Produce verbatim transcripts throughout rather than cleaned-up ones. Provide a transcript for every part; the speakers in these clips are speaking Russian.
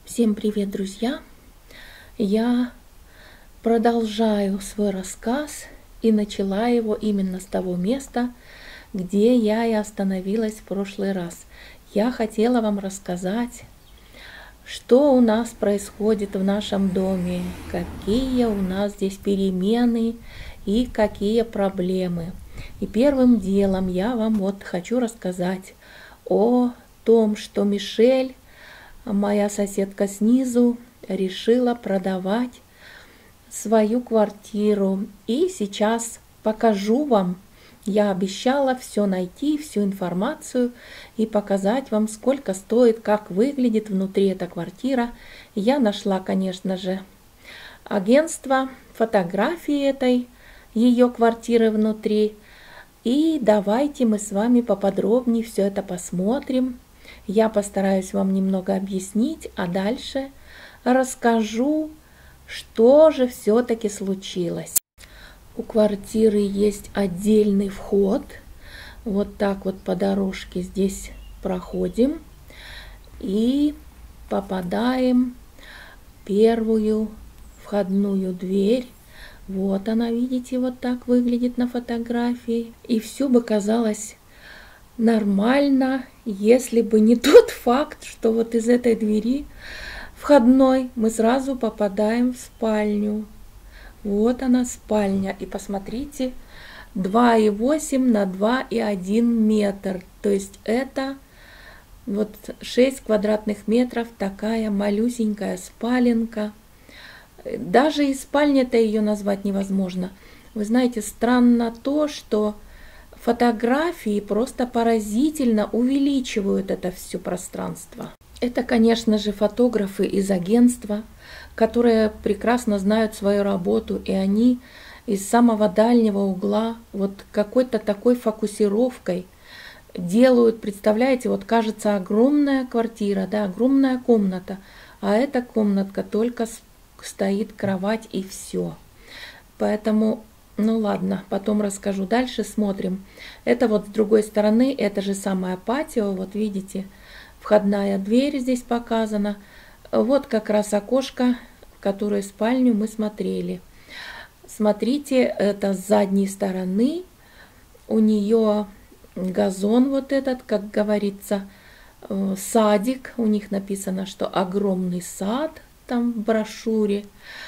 Всем привет, друзья! Я продолжаю свой рассказ и начала его именно с того места, где я и остановилась в прошлый раз. Я хотела вам рассказать, что у нас происходит в нашем доме, какие у нас здесь перемены и какие проблемы. И первым делом я вам вот хочу рассказать о том, что Мишель, моя соседка снизу, решила продавать свою квартиру. И сейчас покажу вам. Я обещала все найти, всю информацию и показать вам, сколько стоит, как выглядит внутри эта квартира. Я нашла, конечно же, агентство, фотографии этой ее квартиры внутри. И давайте мы с вами поподробнее все это посмотрим. Я постараюсь вам немного объяснить, а дальше расскажу, что же все-таки случилось. У квартиры есть отдельный вход. Вот так вот по дорожке здесь проходим и попадаем в первую входную дверь. Вот она, видите, вот так выглядит на фотографии. И все бы казалось нормально, если бы не тот факт, что вот из этой двери входной мы сразу попадаем в спальню. Вот она, спальня. И посмотрите, два и восемь на два и один метр. То есть это вот шесть квадратных метров, такая малюсенькая спаленка. Даже и спальня-то ее назвать невозможно. Вы знаете, странно то, что фотографии просто поразительно увеличивают это все пространство. Это, конечно же, фотографы из агентства, которые прекрасно знают свою работу, и они из самого дальнего угла вот какой-то такой фокусировкой делают, представляете, вот кажется огромная квартира, да, огромная комната, а эта комнатка только стоит кровать и все. Поэтому, ну ладно, потом расскажу дальше, смотрим. Это вот с другой стороны, это же самое патио, вот видите, входная дверь здесь показана. Вот как раз окошко, в которое спальню мы смотрели. Смотрите, это с задней стороны. У нее газон вот этот, как говорится, садик. У них написано, что огромный сад там в брошюре.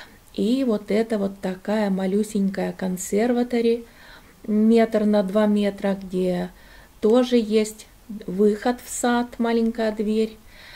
И вот это вот такая малюсенькая консерватори, метр на два метра, где тоже есть выход в сад, маленькая дверь.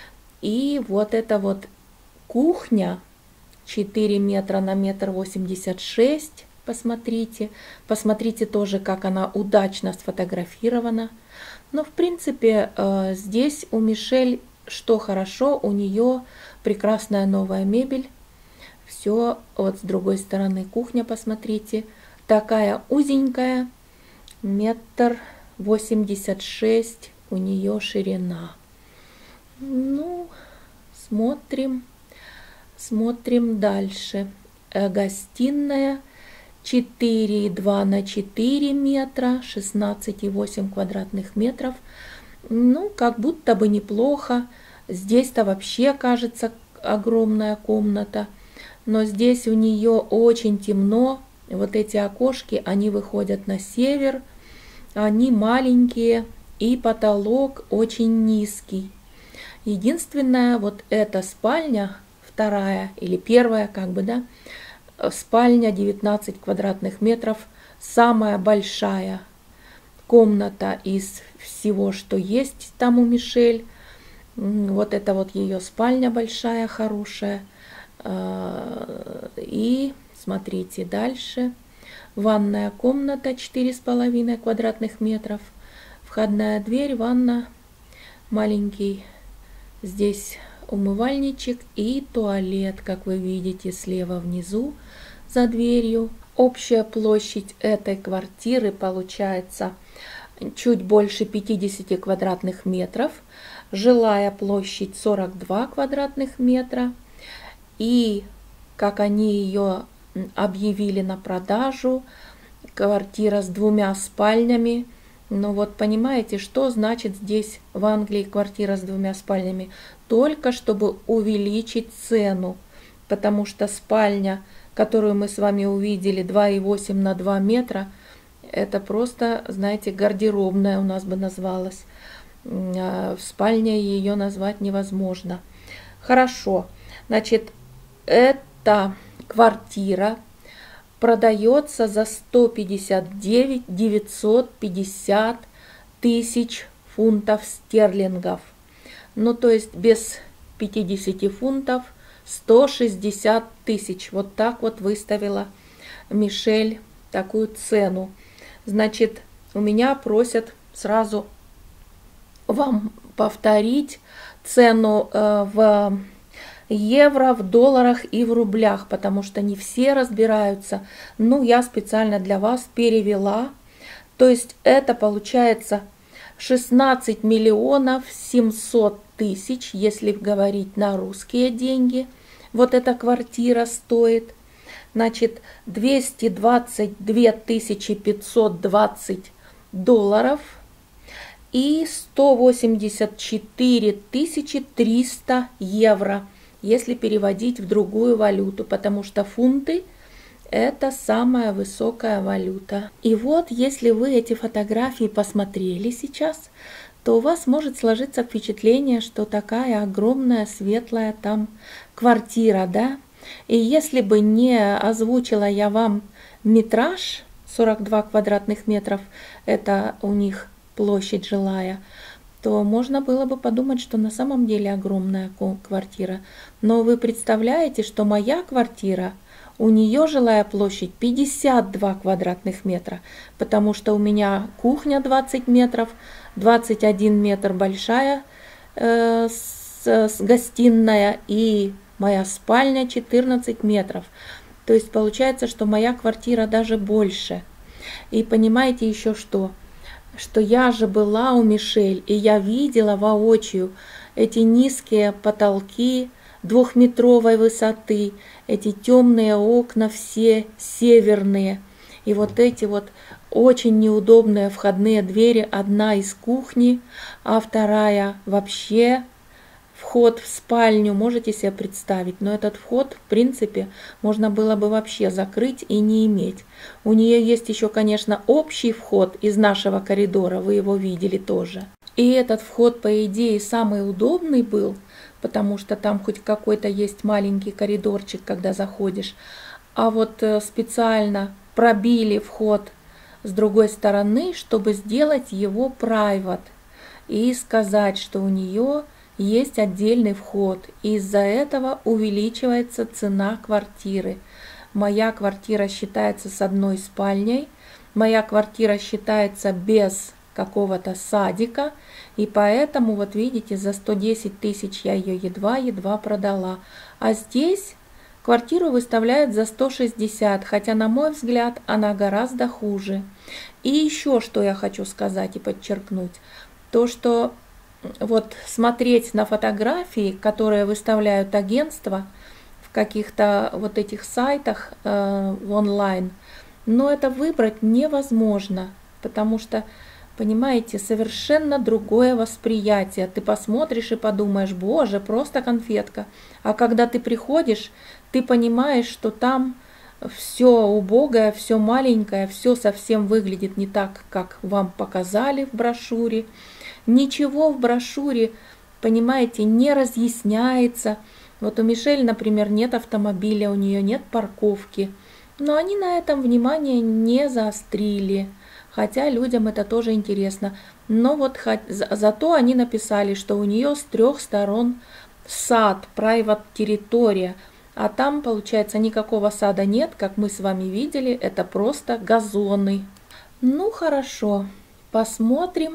И вот это вот кухня, четыре метра на метр восемьдесят шесть, посмотрите. Посмотрите тоже, как она удачно сфотографирована. Но в принципе здесь у Мишель что хорошо, у нее прекрасная новая мебель. Все, вот с другой стороны кухня, посмотрите, такая узенькая, метр восемьдесят шесть у нее ширина. Ну, смотрим, смотрим дальше. Гостиная четыре и два на четыре метра, шестнадцать и восемь квадратных метров. Ну, как будто бы неплохо. Здесь-то вообще кажется огромная комната. Но здесь у нее очень темно. Вот эти окошки, они выходят на север. Они маленькие. И потолок очень низкий. Единственная вот эта спальня, вторая или первая, как бы, да, спальня девятнадцать квадратных метров. Самая большая комната из всего, что есть там у Мишель. Вот это вот ее спальня большая, хорошая. И смотрите дальше. Ванная комната четыре с половиной квадратных метров. Входная дверь, ванна, маленький здесь умывальничек и туалет, как вы видите, слева внизу за дверью. Общая площадь этой квартиры получается чуть больше пятидесяти квадратных метров. Жилая площадь сорок два квадратных метра. И как они ее объявили на продажу, квартира с двумя спальнями. Ну вот понимаете, что значит здесь в Англии квартира с двумя спальнями? только чтобы увеличить цену, потому что спальня, которую мы с вами увидели, два и восемь на два метра, это просто, знаете, гардеробная у нас бы называлась. В спальне ее назвать невозможно. Хорошо, значит, эта квартира продается за сто пятьдесят девять тысяч девятьсот пятьдесят тысяч фунтов стерлингов. Ну, то есть без пятидесяти фунтов сто шестьдесят тысяч. Вот так вот выставила Мишель такую цену. Значит, у меня просят сразу вам повторить цену э, в евро, в долларах и в рублях, потому что не все разбираются. Ну, я специально для вас перевела. То есть это получается шестнадцать миллионов семьсот тысяч, если говорить на русские деньги. Вот эта квартира стоит. Значит, двести двадцать две тысячи пятьсот двадцать долларов и сто восемьдесят четыре тысячи триста евро, если переводить в другую валюту, потому что фунты – это самая высокая валюта. И вот, если вы эти фотографии посмотрели сейчас, то у вас может сложиться впечатление, что такая огромная светлая там квартира, да? И если бы не озвучила я вам метраж, сорок два квадратных метров, это у них площадь жилая, то можно было бы подумать, что на самом деле огромная квартира. Но вы представляете, что моя квартира, у нее жилая площадь пятьдесят два квадратных метра, потому что у меня кухня двадцать метров, двадцать один метр большая э, с, с гостиная и моя спальня четырнадцать метров. То есть получается, что моя квартира даже больше. И понимаете еще что? Что я же была у Мишель, и я видела воочию эти низкие потолки двухметровой высоты, эти темные окна все северные, и вот эти вот очень неудобные входные двери, одна из кухни, а вторая вообще вход в спальню, можете себе представить, но этот вход, в принципе, можно было бы вообще закрыть и не иметь. У нее есть еще, конечно, общий вход из нашего коридора, вы его видели тоже. И этот вход, по идее, самый удобный был, потому что там хоть какой-то есть маленький коридорчик, когда заходишь. А вот специально пробили вход с другой стороны, чтобы сделать его private и сказать, что у нее есть отдельный вход. Из-за этого увеличивается цена квартиры. Моя квартира считается с одной спальней, моя квартира считается без какого-то садика, и поэтому, вот видите, за сто десять тысяч я ее едва-едва продала. А здесь квартиру выставляют за сто шестьдесят, хотя, на мой взгляд, она гораздо хуже. И еще что я хочу сказать и подчеркнуть, то что вот смотреть на фотографии, которые выставляют агентства в каких-то вот этих сайтах э, в онлайн, но это выбрать невозможно, потому что, понимаете, совершенно другое восприятие. Ты посмотришь и подумаешь, боже, просто конфетка. А когда ты приходишь, ты понимаешь, что там все убогое, все маленькое, все совсем выглядит не так, как вам показали в брошюре. Ничего в брошюре, понимаете, не разъясняется. Вот у Мишель, например, нет автомобиля, у нее нет парковки. Но они на этом внимание не заострили. Хотя людям это тоже интересно. Но вот зато они написали, что у нее с трех сторон сад, private территория. А там, получается, никакого сада нет, как мы с вами видели. Это просто газоны. Ну, хорошо. Посмотрим,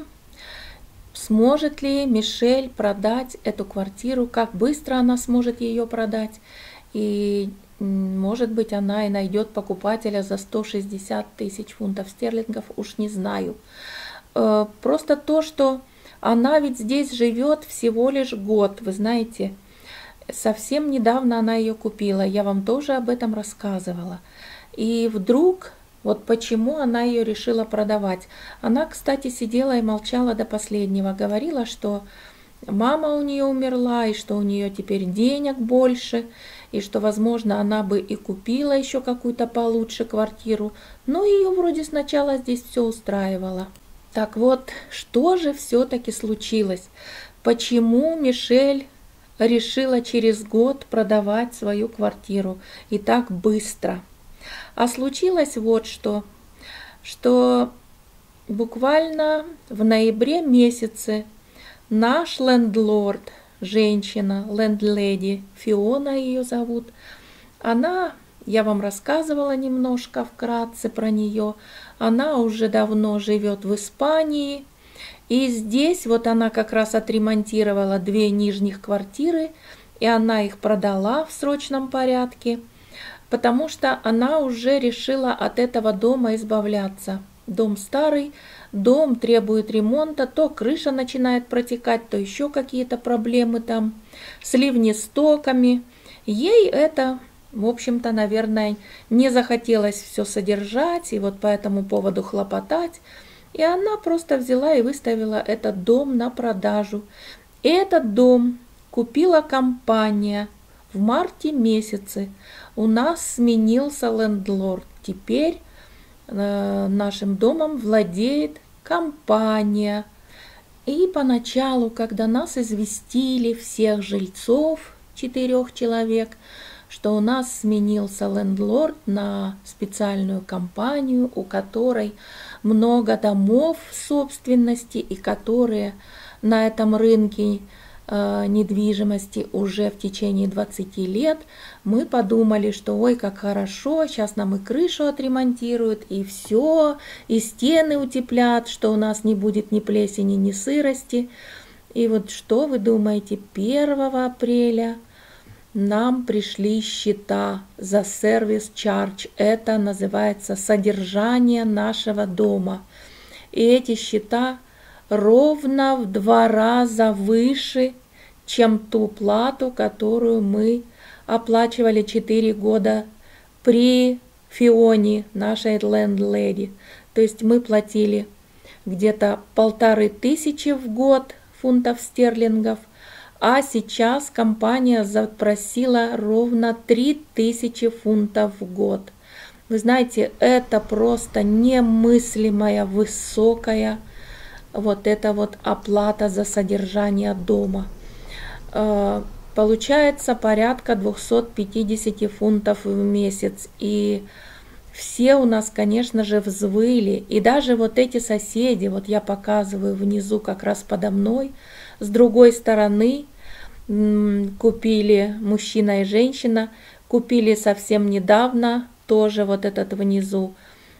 сможет ли Мишель продать эту квартиру, как быстро она сможет ее продать. И, может быть, она и найдет покупателя за сто шестьдесят тысяч фунтов стерлингов, уж не знаю. Просто то, что она ведь здесь живет всего лишь год, вы знаете. Совсем недавно она ее купила, я вам тоже об этом рассказывала. И вдруг, вот почему она ее решила продавать. Она, кстати, сидела и молчала до последнего, говорила, что мама у нее умерла, и что у нее теперь денег больше, и что, возможно, она бы и купила еще какую-то получше квартиру, но ее вроде сначала здесь все устраивало. Так вот, что же все-таки случилось? Почему Мишель решила через год продавать свою квартиру и так быстро? А случилось вот что, что буквально в ноябре месяце наш лендлорд, женщина, лендледи, Фиона ее зовут, она, я вам рассказывала немножко вкратце про нее, она уже давно живет в Испании, и здесь вот она как раз отремонтировала две нижних квартиры, и она их продала в срочном порядке, потому что она уже решила от этого дома избавляться. Дом старый, дом требует ремонта, то крыша начинает протекать, то еще какие-то проблемы там с ливнестоками. Ей это, в общем-то, наверное, не захотелось все содержать и вот по этому поводу хлопотать. И она просто взяла и выставила этот дом на продажу. И этот дом купила компания в марте месяце. У нас сменился лендлорд. Теперь нашим домом владеет компания. И поначалу, когда нас известили, всех жильцов, четырех человек, что у нас сменился лендлорд на специальную компанию, у которой много домов в собственности и которые на этом рынке э, недвижимости уже в течение двадцати лет, мы подумали, что ой, как хорошо, сейчас нам и крышу отремонтируют, и все, и стены утеплят, что у нас не будет ни плесени, ни сырости. И вот что вы думаете, первого апреля нам пришли счета за сервис-чардж, это называется содержание нашего дома. И эти счета ровно в два раза выше, чем ту плату, которую мы оплачивали четыре года при Фионе, нашей лендледи. То есть мы платили где-то полторы тысячи в год фунтов стерлингов, а сейчас компания запросила ровно три тысячи фунтов в год. Вы знаете, это просто немыслимая высокая вот эта вот оплата за содержание дома. Получается порядка двести пятьдесят фунтов в месяц. И все у нас, конечно же, взвыли. И даже вот эти соседи, вот я показываю внизу как раз подо мной, с другой стороны купили мужчина и женщина, купили совсем недавно тоже вот этот внизу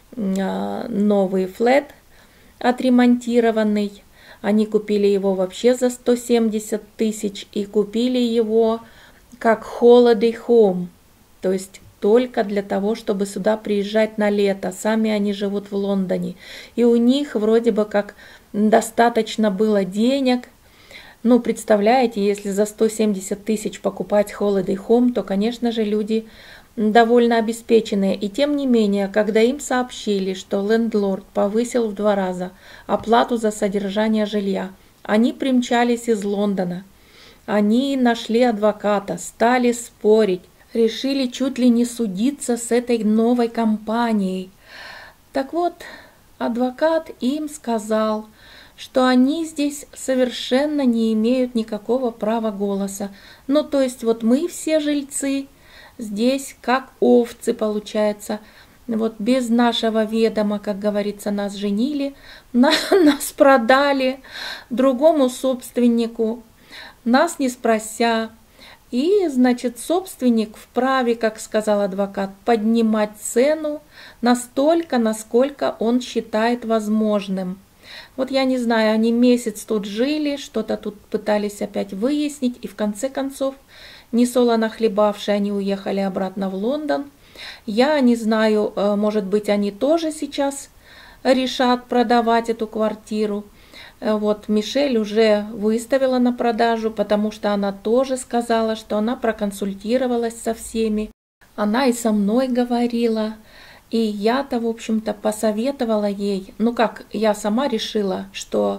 новый флет отремонтированный. Они купили его вообще за сто семьдесят тысяч и купили его как holiday home, то есть только для того, чтобы сюда приезжать на лето. Сами они живут в Лондоне. И у них вроде бы как достаточно было денег. Ну, представляете, если за сто семьдесят тысяч покупать holiday home, то, конечно же, люди довольно обеспеченные. И тем не менее, когда им сообщили, что лендлорд повысил в два раза оплату за содержание жилья, они примчались из Лондона. Они нашли адвоката, стали спорить, решили чуть ли не судиться с этой новой компанией. Так вот, адвокат им сказал, что они здесь совершенно не имеют никакого права голоса. Ну, то есть вот мы все жильцы здесь как овцы, получается. Вот без нашего ведома, как говорится, нас женили, нас продали другому собственнику, нас не спрося. И, значит, собственник вправе, как сказал адвокат, поднимать цену настолько, насколько он считает возможным. Вот я не знаю, они месяц тут жили, что-то тут пытались опять выяснить, и в конце концов, несолоно хлебавшие, они уехали обратно в Лондон. Я не знаю, может быть, они тоже сейчас решат продавать эту квартиру. Вот Мишель уже выставила на продажу, потому что она тоже сказала, что она проконсультировалась со всеми. Она и со мной говорила. И я-то, в общем-то, посоветовала ей, ну как, я сама решила, что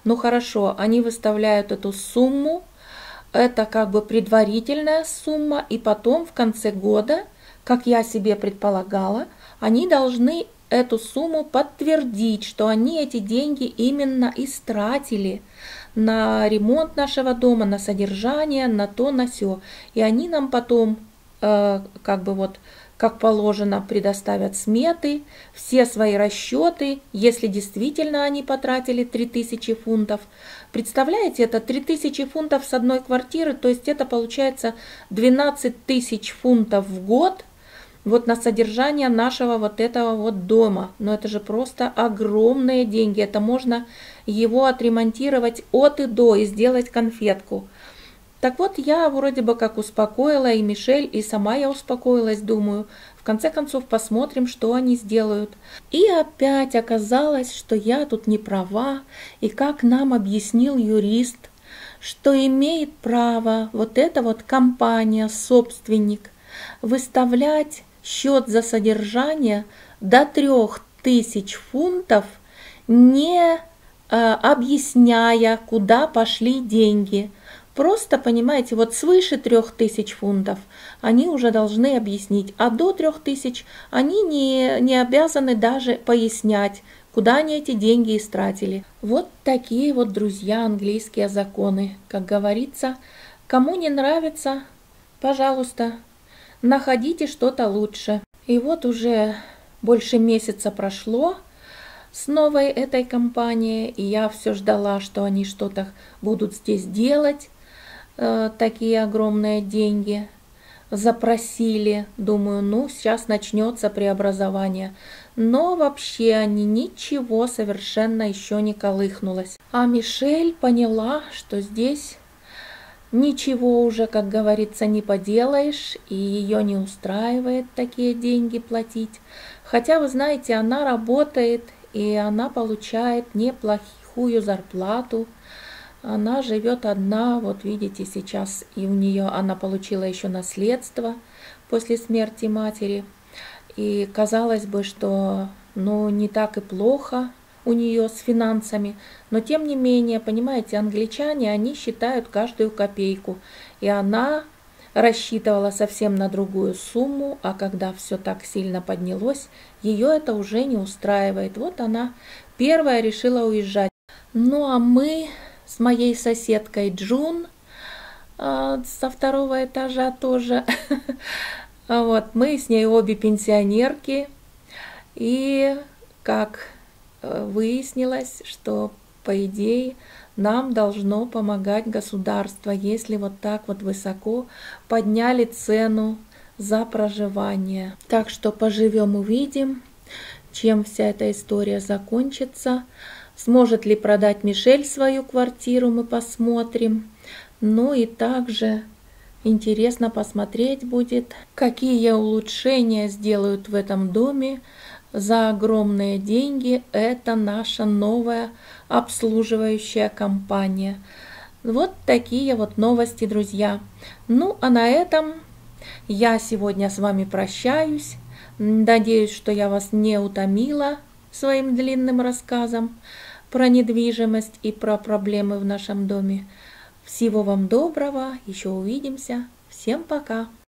Ну хорошо, они выставляют эту сумму, это как бы предварительная сумма, и потом в конце года, как я себе предполагала, они должны эту сумму подтвердить, что они эти деньги именно истратили на ремонт нашего дома, на содержание, на то, на сё. И они нам потом, э, как бы вот, как положено, предоставят сметы, все свои расчеты, если действительно они потратили три тысячи фунтов. Представляете, это три тысячи фунтов с одной квартиры, то есть это получается двенадцать тысяч фунтов в год, вот на содержание нашего вот этого вот дома. Но это же просто огромные деньги. Это можно его отремонтировать от и до и сделать конфетку. Так вот, я вроде бы как успокоила и Мишель, и сама я успокоилась, думаю, в конце концов посмотрим, что они сделают. И опять оказалось, что я тут не права, и как нам объяснил юрист, что имеет право вот эта вот компания, собственник, выставлять счет за содержание до трех тысяч фунтов, не э, объясняя, куда пошли деньги. Просто, понимаете, вот свыше трех тысяч фунтов они уже должны объяснить, а до трех тысяч они не, не обязаны даже пояснять, куда они эти деньги истратили. Вот такие вот, друзья, английские законы. Как говорится, кому не нравится, пожалуйста, находите что-то лучше. И вот уже больше месяца прошло с новой этой компанией, и я все ждала, что они что-то будут здесь делать, э, такие огромные деньги запросили. Думаю, ну сейчас начнется преобразование. Но вообще они ничего совершенно еще не колыхнулось. А Мишель поняла, что здесь ничего уже, как говорится, не поделаешь, и ее не устраивает такие деньги платить. Хотя, вы знаете, она работает, и она получает неплохую зарплату. Она живет одна, вот видите, сейчас и у нее она получила еще наследство после смерти матери. И казалось бы, что ну, не так и плохо у нее с финансами, но тем не менее, понимаете, англичане, они считают каждую копейку, и она рассчитывала совсем на другую сумму, а когда все так сильно поднялось, ее это уже не устраивает. Вот она первая решила уезжать. Ну а мы с моей соседкой Джун э, со второго этажа тоже, вот, мы с ней обе пенсионерки, и как выяснилось, что по идее нам должно помогать государство, если вот так вот высоко подняли цену за проживание. Так что поживем увидим, чем вся эта история закончится. Сможет ли продать Мишель свою квартиру, мы посмотрим. Ну и также интересно посмотреть будет, какие улучшения сделают в этом доме за огромные деньги. Это наша новая обслуживающая компания. Вот такие вот новости, друзья. Ну, а на этом я сегодня с вами прощаюсь. Надеюсь, что я вас не утомила своим длинным рассказом про недвижимость и про проблемы в нашем доме. Всего вам доброго, еще увидимся. Всем пока!